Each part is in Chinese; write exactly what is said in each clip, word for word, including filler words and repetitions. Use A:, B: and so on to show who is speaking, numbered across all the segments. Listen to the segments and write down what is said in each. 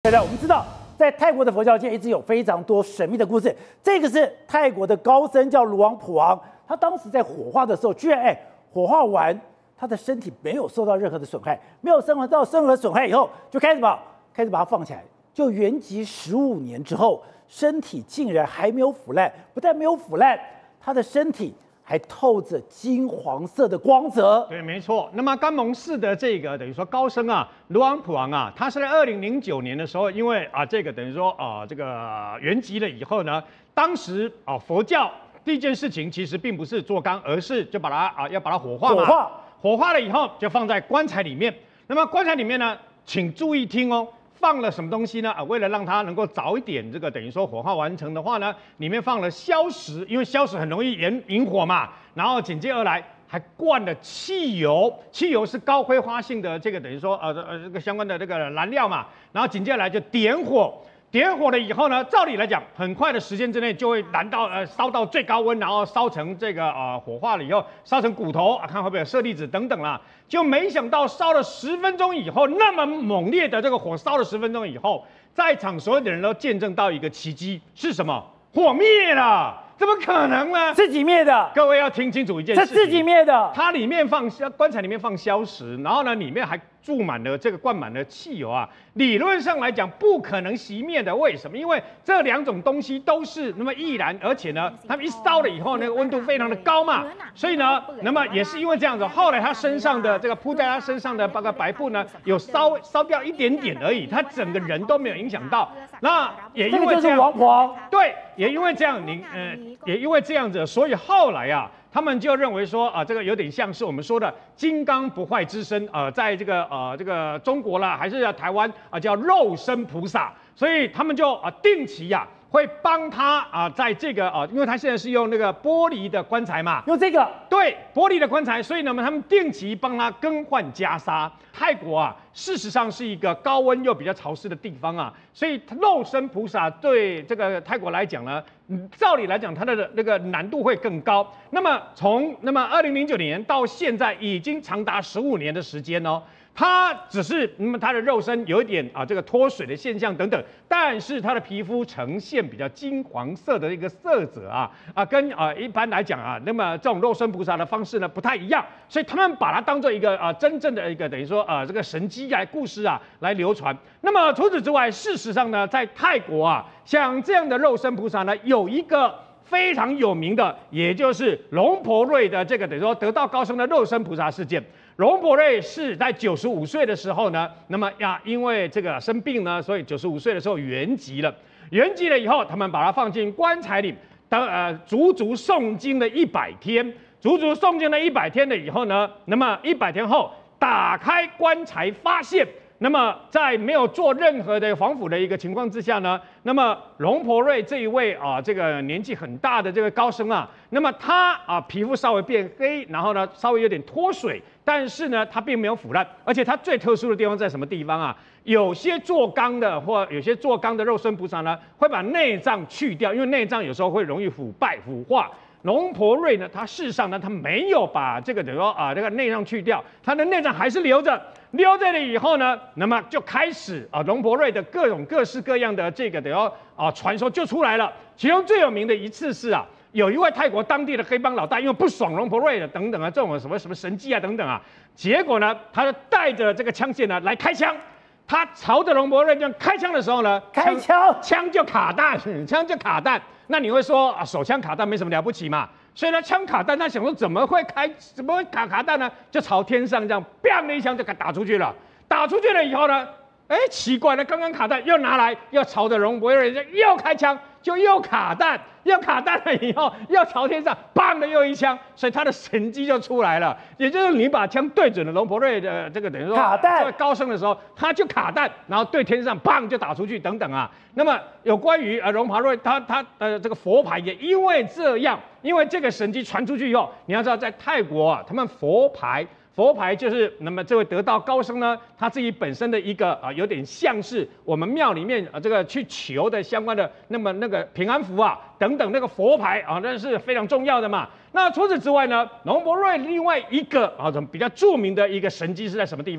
A: 对的，我们知道，在泰国的佛教界一直有非常多神秘的故事。这个是泰国的高僧叫卢王普昂，他当时在火化的时候，居然哎火化完，他的身体没有受到任何的损害，没有受到任何损害以后，就开始把开始把它放起来。就圆寂十五年之后，身体竟然还没有腐烂，不但没有腐烂，他的身体还透着金黄色的光泽。
B: 对，没错。那么甘蒙寺的这个等于说高僧啊，卢昂普昂啊，他是在二零零九年的时候，因为啊这个等于说啊这个圆寂了以后呢，当时啊佛教第一件事情其实并不是做缸，而是就把它啊要把它火化嘛。
A: 火化，
B: 火化了以后就放在棺材里面。那么棺材里面呢，请注意听哦。放了什么东西呢？啊，为了让它能够早一点，这个等于说火化完成的话呢，里面放了硝石，因为硝石很容易引引火嘛。然后紧接而来还灌了汽油，汽油是高挥发性的这个等于说呃呃这个相关的这个燃料嘛。然后紧接而来就点火，点火了以后呢，照理来讲，很快的时间之内就会燃到呃烧到最高温，然后烧成这个呃火化了以后烧成骨头啊，看会不会有舍利子等等啦。就没想到烧了十分钟以后，那么猛烈的这个火烧了十分钟以后，在场所有的人都见证到一个奇迹，是什么？火灭了。怎么可能呢？
A: 自己灭的。
B: 各位要听清楚一件事情，
A: 是自己灭的。
B: 它里面放棺材里面放硝石，然后呢里面还注满了这个灌满了汽油啊。理论上来讲不可能熄灭的，为什么？因为这两种东西都是那么易燃，而且呢，它们一烧了以后，那个温度非常的高嘛，所以呢，那么也是因为这样子，后来他身上的这个铺在他身上的那个白布呢，有烧烧掉一点点而已，他整个人都没有影响到。那也因为这样，
A: 王婆
B: 对，也因为这样，您呃，也因为这样子，所以后来啊。他们就认为说啊，这个有点像是我们说的金刚不坏之身，呃，在这个呃这个中国啦，还是台湾啊，叫肉身菩萨，所以他们就啊定期呀、啊、会帮他啊，在这个啊，因为他现在是用那个玻璃的棺材嘛，
A: 用这个
B: 对玻璃的棺材，所以呢，他们定期帮他更换袈裟。泰国啊，事实上是一个高温又比较潮湿的地方啊，所以肉身菩萨对这个泰国来讲呢，照理来讲，它的那个难度会更高。那么从那么二零零九年到现在，已经长达十五年的时间哦。它只是那么它的肉身有一点啊这个脱水的现象等等，但是它的皮肤呈现比较金黄色的一个色泽啊啊跟啊一般来讲啊，那么这种肉身菩萨的方式呢不太一样，所以他们把它当做一个啊真正的一个等于说啊这个神迹来故事啊来流传。那么除此之外，事实上呢，在泰国啊，像这样的肉身菩萨呢，有一个非常有名的，也就是龙婆瑞的这个等于说得道高僧的肉身菩萨事件。龙婆瑞是在九十五岁的时候呢，那么呀，因为这个生病呢，所以九十五岁的时候圆寂了。圆寂了以后，他们把它放进棺材里，当呃足足诵经了一百天，足足诵经了一百天了以后呢，那么一百天后打开棺材发现。那么在没有做任何的防腐的一个情况之下呢，那么龙婆瑞这一位啊，这个年纪很大的这个高僧啊，那么他啊皮肤稍微变黑，然后呢稍微有点脱水，但是呢他并没有腐烂，而且他最特殊的地方在什么地方啊？有些做缸的或有些做缸的肉身菩萨呢，会把内脏去掉，因为内脏有时候会容易腐败腐化。龙婆瑞呢，他事实上呢，他没有把这个等于说啊，这个内脏去掉，他的内脏还是留着，留着了以后呢，那么就开始啊，龙婆瑞的各种各式各样的这个等于说啊传说就出来了。其中最有名的一次是啊，有一位泰国当地的黑帮老大，因为不爽龙婆瑞的等等啊，这种什么什么神迹啊等等啊，结果呢，他就带着这个枪械呢来开枪。他朝着龙婆瑞这样开枪的时候呢，
A: 开枪，
B: 枪就卡弹，枪就卡弹。那你会说啊，手枪卡弹没什么了不起嘛？所以呢，枪卡弹，他想说怎么会开，怎么会卡卡弹呢？就朝天上这样，砰的一枪就给打出去了。打出去了以后呢，哎，奇怪了，刚刚卡弹又拿来，又朝着龙婆瑞又开枪，就又卡弹，又卡弹了以后，又朝天上，砰的又一枪，所以他的神机就出来了。也就是你把枪对准了龙婆瑞的这个等于说
A: 卡弹，
B: 这个高升的时候，他就卡弹，然后对天上砰就打出去等等啊。那么有关于呃龙婆瑞，他他呃这个佛牌也因为这样，因为这个神机传出去以后，你要知道在泰国啊，他们佛牌。佛牌就是那么这位得道高僧呢，他自己本身的一个啊，有点像是我们庙里面啊这个去求的相关的那么那个平安符啊等等那个佛牌啊，那是非常重要的嘛。那除此之外呢，龙婆瑞另外一个啊比较著名的一个神迹是在什么地方啊？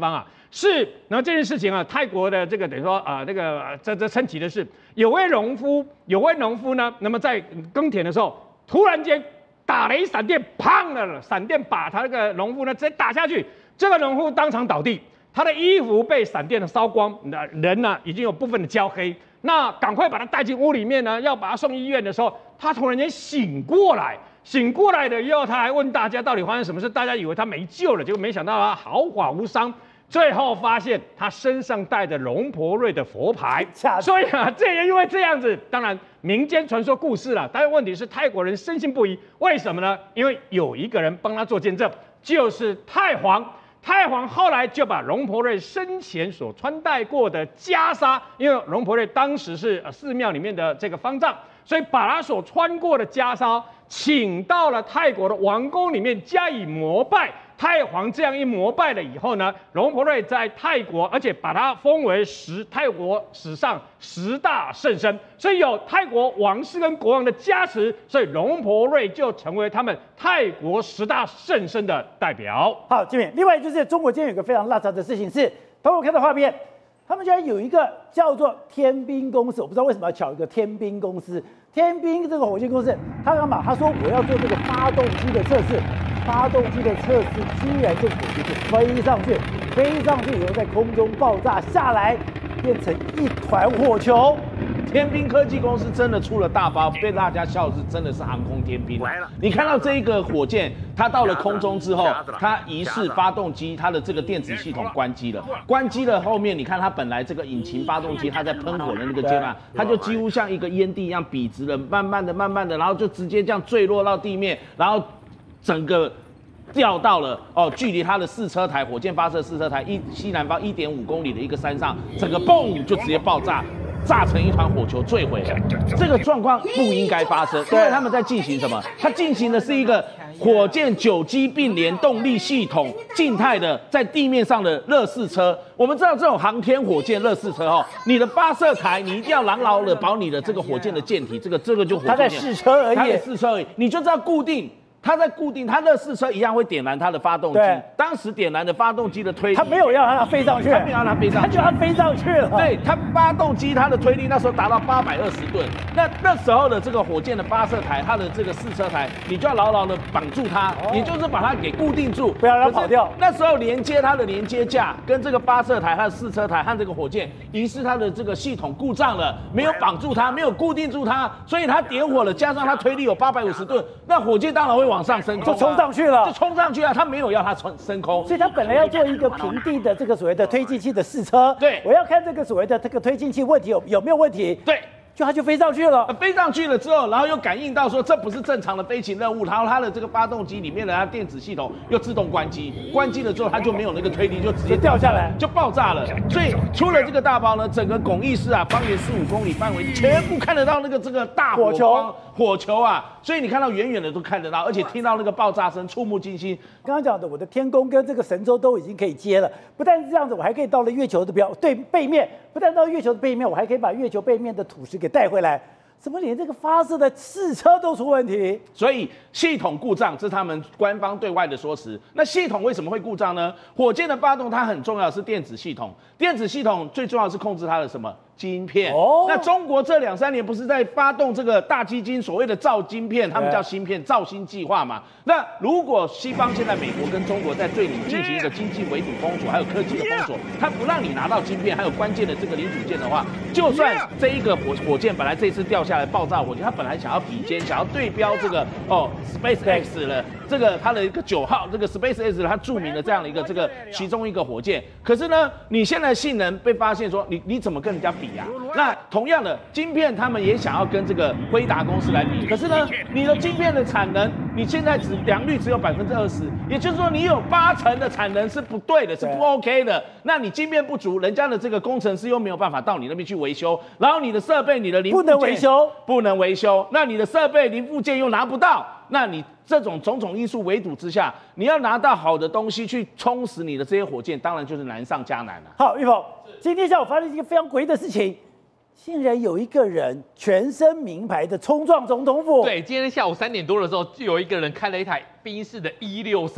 B: 是，然后这件事情啊，泰国的这个等于说啊、呃，这个这这称奇的是，有位农夫，有位农夫呢，那么在耕田的时候，突然间打雷闪电，砰的闪电把他那个农夫呢直接打下去，这个农夫当场倒地，他的衣服被闪电烧光，那人呢已经有部分的焦黑，那赶快把他带进屋里面呢，要把他送医院的时候，他突然间醒过来。醒过来了以后，他还问大家到底发生什么事，大家以为他没救了，结果没想到他毫发无伤。最后发现他身上带着龙婆瑞的佛牌，所以啊，这也因为这样子，当然民间传说故事了。但是问题是泰国人深信不疑，为什么呢？因为有一个人帮他做见证，就是太皇。太皇后来就把龙婆瑞生前所穿戴过的袈裟，因为龙婆瑞当时是寺庙里面的这个方丈，所以把他所穿过的袈裟请到了泰国的王宫里面加以膜拜。太皇这样一膜拜了以后呢，龙婆瑞在泰国，而且把他封为十泰国史上十大圣僧，所以有泰国王室跟国王的加持，所以龙婆瑞就成为他们泰国十大圣僧的代表。
A: 好，这边另外就是中国今天有个非常辣糟的事情是，等我看到画面，他们居然有一个叫做天兵公司，我不知道为什么要巧一个天兵公司。天兵这个火箭公司，他干嘛？他说我要做这个发动机的测试。发动机的测试，居然这个火箭就飞上去，飞上去以后在空中爆炸下来，变成一团火球。
C: 天兵科技公司真的出了大包，被大家笑是真的是航空天兵。你看到这一个火箭，它到了空中之后，它疑似发动机它的这个电子系统关机了，关机了后面你看它本来这个引擎发动机它在喷火的那个阶段，它就几乎像一个烟蒂一样笔直的，慢慢的、慢慢的，然后就直接这样坠落到地面，然后整个掉到了哦，距离它的试车台火箭发射试车台一西南方一点五公里的一个山上，整个嘣就直接爆炸。炸成一团火球坠毁了，这个状况不应该发生，因为他们在进行什么？它进行的是一个火箭九机并联动力系统静态的在地面上的热试车。我们知道这种航天火箭热试车哦，你的发射台你一定要牢牢的保你的这个火箭的舰体，这个这个就火箭。
A: 它在试车而已，
C: 它在试车而已，你就知道固定。它在固定，它热试车一样会点燃它的发动机。当时点燃的发动机的推力，
A: 它没有要让它飞上去，
C: 它没有让它飞上去，
A: 它就要飞上去了。
C: 对，它发动机它的推力那时候达到八百二十吨。那那时候的这个火箭的发射台，它的这个试车台，你就要牢牢的绑住它，哦、也就是把它给固定住，
A: 不要让它跑掉。
C: 那时候连接它的连接架跟这个发射台、它的试车台和这个火箭，疑似它的这个系统故障了，没有绑住它，没有固定住它，所以它点火了，加上它推力有八百五十吨，那火箭当然会往上升空、啊。
A: 冲上去了，
C: 就冲上去了，他没有要它升空，
A: 所以他本来要做一个平地的这个所谓的推进器的试车，
C: 对，
A: 我要看这个所谓的这个推进器问题有有没有问题，
C: 对。
A: 就它就飞上去了，
C: 飞上去了之后，然后又感应到说这不是正常的飞行任务，然后它的这个发动机里面的它电子系统又自动关机，关机了之后它就没有那个推力，就直接
A: 掉下来，
C: 就爆炸了。所以出了这个大包呢，整个拱翼室啊，方圆十五公里范围全部看得到那个这个大火球，火球啊，所以你看到远远的都看得到，而且听到那个爆炸声，触目惊心。
A: 刚刚讲的，我的天宫跟这个神舟都已经可以接了，不但是这样子，我还可以到了月球的表对背面，不但到月球的背面，我还可以把月球背面的土石给带回来。怎么连这个发射的试车都出问题？
C: 所以系统故障，这是他们官方对外的说辞。那系统为什么会故障呢？火箭的发动它很重要的是电子系统，电子系统最重要的是控制它的什么？晶片。哦。那中国这两三年不是在发动这个大基金所谓的造晶片，他们叫芯片造芯计划嘛？那如果西方现在美国跟中国在对你进行一个经济围堵封锁，还有科技的封锁，它不让你拿到晶片，还有关键的这个零组件的话，就算这一个火火箭本来这一次掉下来爆炸火箭，它本来想要比肩，想要对标这个哦 SpaceX 了，这个它的一个九号这个 SpaceX 它著名的这样的一个这个其中一个火箭，可是呢，你现在性能被发现说你你怎么跟人家比啊？那同样的晶片，他们也想要跟这个辉达公司来比，可是呢，你的晶片的产能，你现在只良率只有百分之二十，也就是说你有八成的产能是不对的，是不 OK 的。那你晶片不足，人家的这个工程师又没有办法到你那边去维修，然后你的设备、你的零部件
A: 不能维修，
C: 不能维修，那你的设备零部件又拿不到，那你这种种种因素围堵之下，你要拿到好的东西去充实你的这些火箭，当然就是难上加难了。
A: 好，玉凤，今天下午发生一个非常诡异的事情。竟然有一个人全身名牌的冲撞总统府。
D: 对，今天下午三点多的时候，就有一个人开了一台宾士的一六三，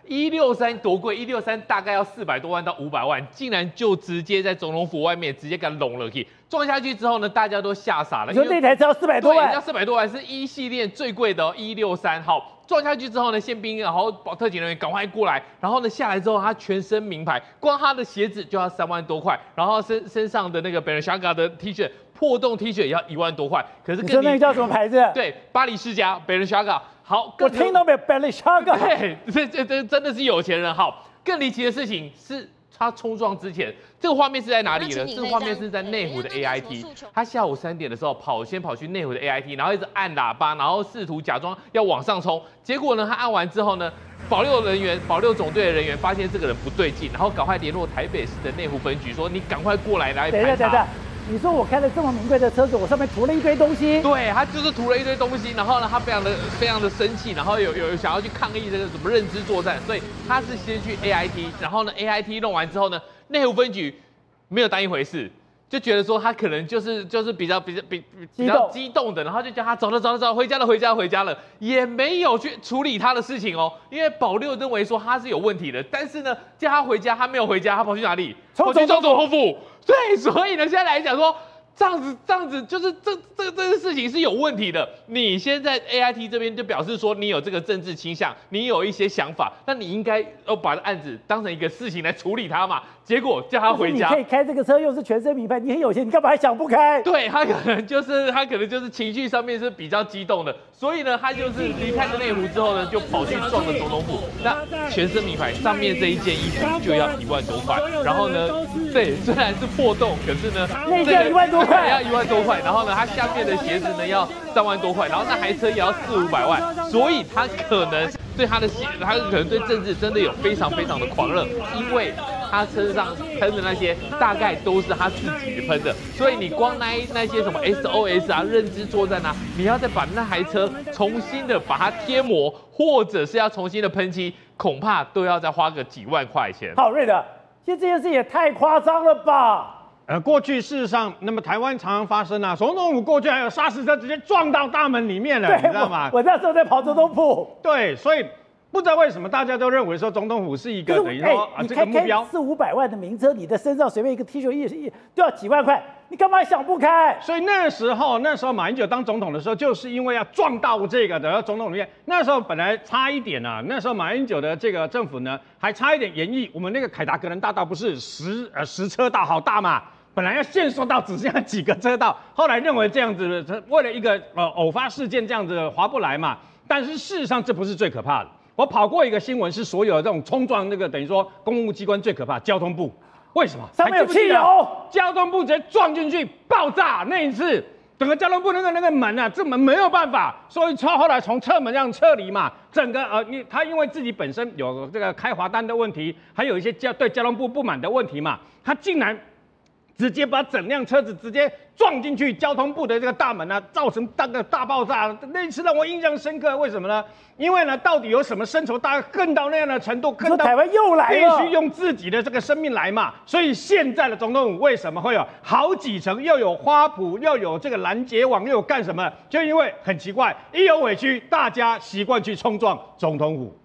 D: 一六三多贵？一六三大概要四百多万到五百万，竟然就直接在总统府外面直接给它拢了去。撞下去之后呢，大家都吓傻了。
A: 你说那台车要四百多万？
D: 要四百多万，是一系列最贵的哦，一六三。好，撞下去之后呢，宪兵然后保特警人员赶快过来，然后呢下来之后，他全身名牌，光他的鞋子就要三万多块，然后身身上的那个 Balenciaga 的 T 恤。破洞 T 恤也要一万多块，可是
A: 你说那个叫什么牌子？
D: 对，巴黎世家 Balenciaga。好，
A: 我听都没有 Balenciaga。
D: 对，这这这真的是有钱人。好，更离奇的事情是他冲撞之前，这个画面是在哪里呢？这个画面是在内湖的 A I T。他下午三点的时候跑，先跑去内湖的 A I T， 然后一直按喇叭，然后试图假装要往上冲。结果呢，他按完之后呢，保六人员、保六总队的人员发现这个人不对劲，然后赶快联络台北市的内湖分局，说你赶快过来来排查。
A: 你说我开了这么名贵的车子，我上面涂了一堆东西。
D: 对，他就是涂了一堆东西，然后呢，他非常的非常的生气，然后有有想要去抗议这个什么认知作战，所以他是先去 A I T， 然后呢 A I T 弄完之后呢，内湖分局没有当一回事，就觉得说他可能就是就是比较比较比比较激动的，然后就叫他走了走了走了，回家了回家了回家了，也没有去处理他的事情哦，因为保六认为说他是有问题的，但是呢叫他回家，他没有回家，他跑去哪里？跑去总统府。对，所以呢，现在来讲说，这样子，这样子就是这这这个事情是有问题的。你现在 A I T 这边就表示说你有这个政治倾向，你有一些想法，那你应该要把案子当成一个事情来处理它嘛。结果叫他回家，
A: 你可以开这个车，又是全身名牌，你很有钱，你干嘛还想不开？
D: 对他可能就是他可能就是情绪上面是比较激动的，所以呢，他就是离开了内湖之后呢，就跑去撞了总统府。那全身名牌上面这一件衣服就要一万多块，然后呢，对，虽然是破洞，可是呢，
A: 那件要一万多块，
D: 要一万多块，然后呢，他下面的鞋子呢要三万多块，然后那台车也要四五百万，所以他可能对他的血，他可能对政治真的有非常非常的狂热，因为他身上喷的那些大概都是他自己喷的，所以你光那那些什么 S O S 啊、认知作战啊，你要再把那台车重新的把它贴膜，或者是要重新的喷漆，恐怕都要再花个几万块钱。
A: 好，瑞德，其实这件事也太夸张了吧？
B: 呃，过去事实上，那么台湾常常发生啊，总统府过去还有砂石车直接撞到大门里面了，你知道吗？
A: 我, 我那时候在跑总统府。
B: 对，所以不知道为什么大家都认为说总统府是一个等于说、欸、啊这个目标，
A: 四五百万的名车，你的身上随便一个 T 恤一一都要几万块，你干嘛想不开？
B: 所以那时候那时候马英九当总统的时候，就是因为要撞到这个的总统里面，那时候本来差一点啊，那时候马英九的这个政府呢还差一点演绎我们那个凯达格兰大道不是十呃十车道好大嘛。本来要限缩到只剩下几个车道，后来认为这样子，为了一个呃偶发事件这样子划不来嘛。但是事实上这不是最可怕的。我跑过一个新闻，是所有这种冲撞那个等于说公务机关最可怕，交通部。为什么？
A: 上面有汽油，
B: 交通部直接撞进去爆炸。那一次，整个交通部那个那个门啊，这门没有办法，所以后来从侧门这样撤离嘛。整个呃，你他因为自己本身有这个开罚单的问题，还有一些交对交通部不满的问题嘛，他竟然直接把整辆车子直接撞进去交通部的这个大门啊，造成大个大爆炸。那次让我印象深刻，为什么呢？因为呢，到底有什么深仇大恨到那样的程度？
A: 说台湾又来了，
B: 必须用自己的这个生命来嘛。所以现在的总统府为什么会有好几层，又有花圃，又有这个拦截网，又有干什么？就因为很奇怪，一有委屈，大家习惯去冲撞总统府。